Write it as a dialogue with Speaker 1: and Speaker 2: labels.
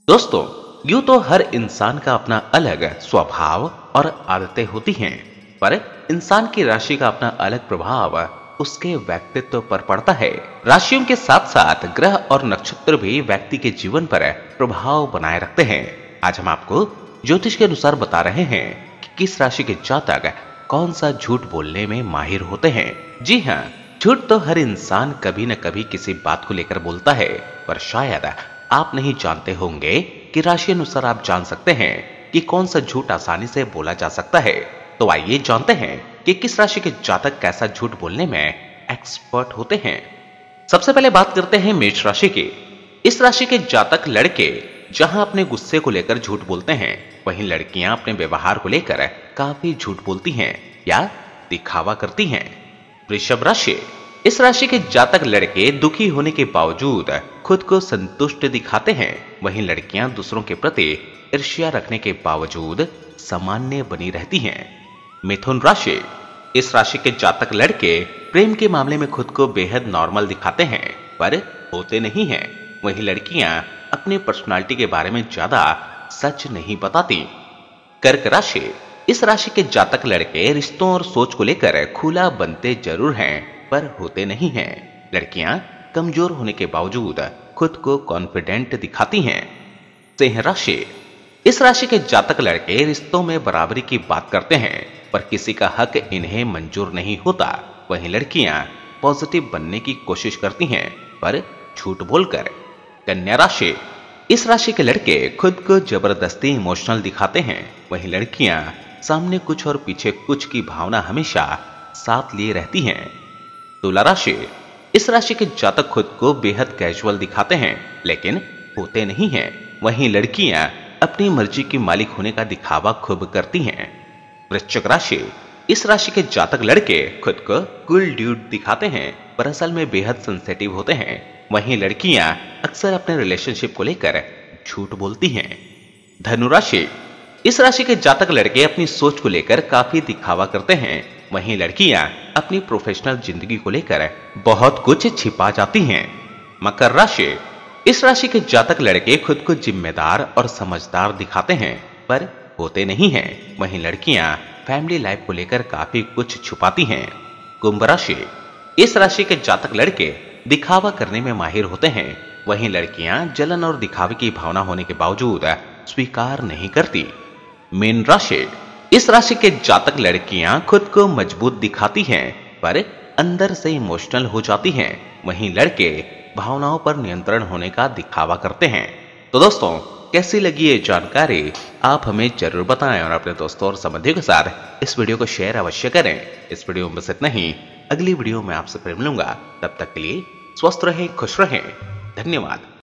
Speaker 1: दोस्तों, यूं तो हर इंसान का अपना अलग स्वभाव और आदतें होती हैं, पर इंसान की राशि का अपना अलग प्रभाव उसके व्यक्तित्व पर पड़ता है। राशियों के साथ साथ ग्रह और नक्षत्र भी व्यक्ति के जीवन पर प्रभाव बनाए रखते हैं। आज हम आपको ज्योतिष के अनुसार बता रहे हैं कि किस राशि के जातक कौन सा झूठ बोलने में माहिर होते हैं। जी हाँ, झूठ तो हर इंसान कभी न कभी किसी बात को लेकर बोलता है, पर शायद आप नहीं जानते होंगे कि राशि अनुसार आप जान सकते हैं कि कौन सा झूठ आसानी से बोला जा सकता है। तो आइए जानते हैं कि किस राशि के जातक कैसा झूठ बोलने में एक्सपर्ट होते हैं। सबसे पहले बात करते हैं मेष राशि की। इस राशि के जातक लड़के जहां अपने गुस्से को लेकर झूठ बोलते हैं, वहीं लड़कियां अपने व्यवहार को लेकर काफी झूठ बोलती हैं या दिखावा करती हैं। वृषभ राशि। इस राशि के जातक लड़के दुखी होने के बावजूद खुद को संतुष्ट दिखाते हैं, वहीं लड़कियां दूसरों के प्रति ईर्ष्या रखने के बावजूद सामान्य बनी रहती हैं। मिथुन राशि। इस राशि के जातक लड़के प्रेम के मामले में खुद को बेहद नॉर्मल दिखाते हैं, पर होते नहीं हैं, वहीं लड़कियां अपनी पर्सनालिटी के बारे में ज्यादा सच नहीं बताती। कर्क राशि। इस राशि के जातक लड़के रिश्तों और सोच को लेकर खुला बनते जरूर हैं, पर होते नहीं हैं। लड़कियां कमजोर होने के बावजूद खुद को कॉन्फिडेंट दिखाती हैं। सिंह राशि। इस राशि के जातक लड़के रिश्तों में बराबरी की बात करते हैं, पर किसी का हक इन्हें मंजूर नहीं होता, वहीं लड़कियां पॉजिटिव बनने की कोशिश करती हैं, पर झूठ बोलकर। कन्या राशि। इस राशि के लड़के खुद को जबरदस्ती इमोशनल दिखाते हैं, वहीं लड़कियां सामने कुछ और पीछे कुछ की भावना हमेशा साथ लिए रहती हैं। तुला राशि। इस राशि के जातक खुद को बेहद कैजुअल दिखाते हैं, लेकिन होते नहीं हैं, वहीं लड़कियां अपनी मर्जी की मालिक होने का दिखावा खूब करती हैं। वृश्चिक राशि। इस राशि के जातक लड़के खुद को कूल ड्यूड दिखाते हैं, पर असल में बेहद सेंसिटिव होते हैं, वहीं लड़कियां अक्सर अपने रिलेशनशिप को लेकर झूठ बोलती हैं। धनु राशि। इस राशि के जातक लड़के अपनी सोच को लेकर काफी दिखावा करते हैं, वहीं लड़कियां अपनी प्रोफेशनल जिंदगी को लेकर बहुत कुछ छिपा जाती हैं। मकर राशि। इस राशि के जातक लड़के खुद को जिम्मेदार और समझदार दिखाते हैं, पर होते नहीं हैं, वहीं लड़कियां फैमिली लाइफ को लेकर काफी कुछ छुपाती हैं। कुंभ राशि। इस राशि के जातक लड़के दिखावा करने में माहिर होते हैं, वहीं लड़कियां जलन और दिखावे की भावना होने के बावजूद स्वीकार नहीं करती। मीन राशि। इस राशि के जातक लड़कियां खुद को मजबूत दिखाती हैं, पर अंदर से इमोशनल हो जाती हैं, वहीं लड़के भावनाओं पर नियंत्रण होने का दिखावा करते हैं। तो दोस्तों, कैसी लगी ये जानकारी आप हमें जरूर बताएं और अपने दोस्तों और संबंधियों के साथ इस वीडियो को शेयर अवश्य करें। इस वीडियो में बस इतना ही। अगली वीडियो में आपसे फिर मिलूंगा, तब तक के लिए स्वस्थ रहें, खुश रहें। धन्यवाद।